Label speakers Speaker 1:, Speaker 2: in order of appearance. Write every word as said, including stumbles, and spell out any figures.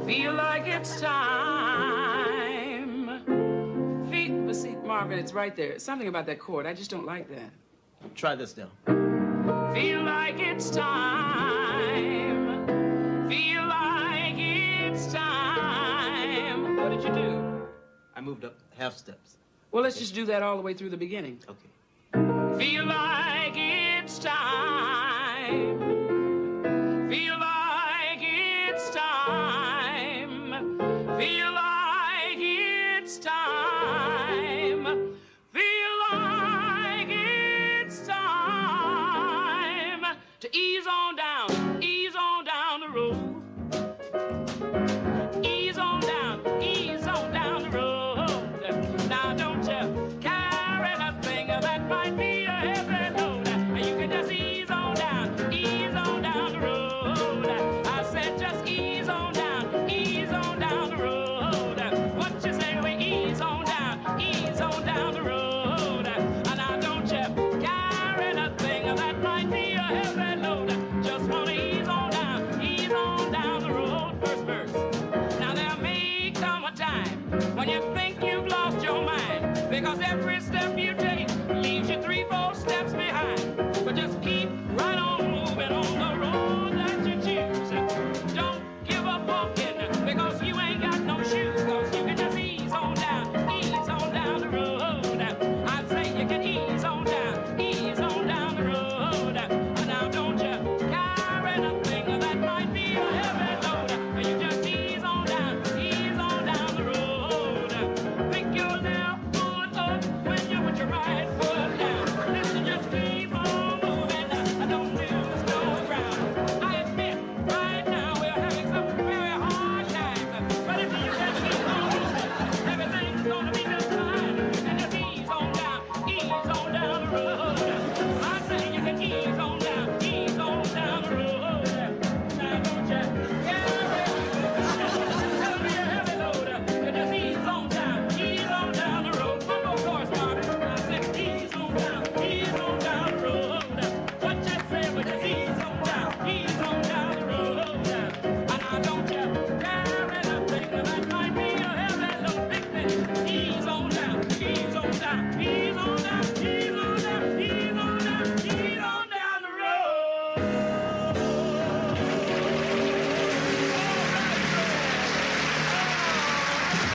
Speaker 1: Feel like it's time. Feel, but see, Marvin, it's right there. Something about that chord. I just don't like that.
Speaker 2: Try this now.
Speaker 1: Feel like it's time. Feel like it's time. What did you do?
Speaker 2: I moved up half steps.
Speaker 1: Well, let's just do that all the way through the beginning.
Speaker 2: Okay.
Speaker 1: Feel like it's time.